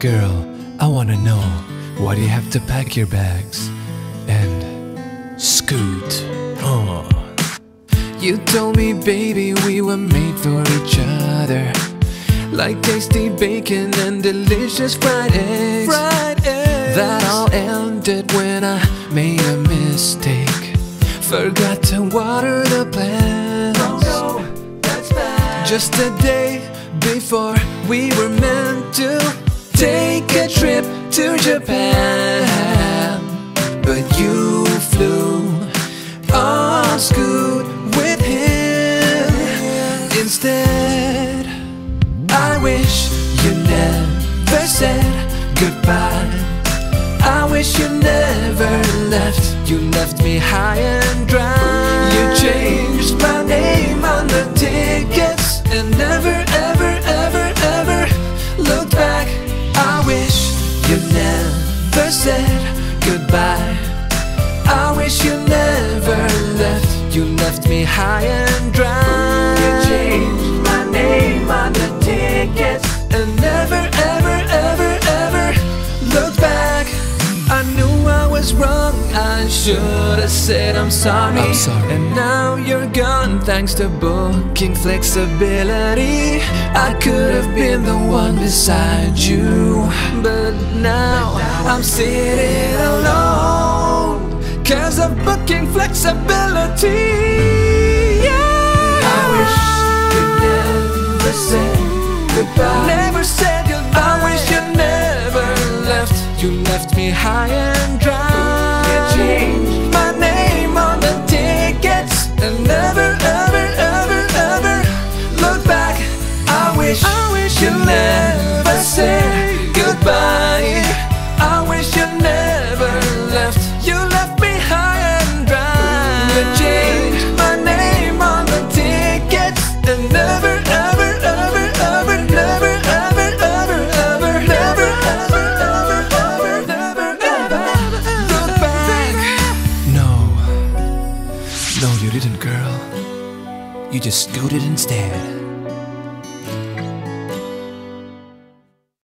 Girl, I wanna know, why do you have to pack your bags and scoot? Oh. You told me, baby, we were made for each other, like tasty bacon and delicious fried eggs. That all ended when I made a mistake, forgot to water the plants. Oh no, that's bad. Just a day before we were meant to take a trip to Japan, but you flew on Scoot with him instead. I wish you never said goodbye, I wish you never left. You left me high and dry. You changed my name on the tickets and never, ever, ever, ever looked back. I wish you never said goodbye, I wish you never left. You left me high and dry. You changed my name on the tickets and never, ever, ever, ever looked back. I knew I was wrong, I should have said I'm sorry. And now you're gone thanks to booking flexibility. I could have been the one beside you, but now I'm sitting alone 'cause of booking flexibility. Yeah. I wish you never said goodbye. Never said goodbye. I wish you never left. You left me high and dry. You changed my name on the tickets and never, ever, ever, ever look back. I wish you never said goodbye. I wish you never left. You left me high and dry. You changed my name on the tickets and never, ever, ever, ever, never, ever, ever, ever, never, ever, ever, ever, never, ever look back. No, you didn't, girl. You just scooted instead.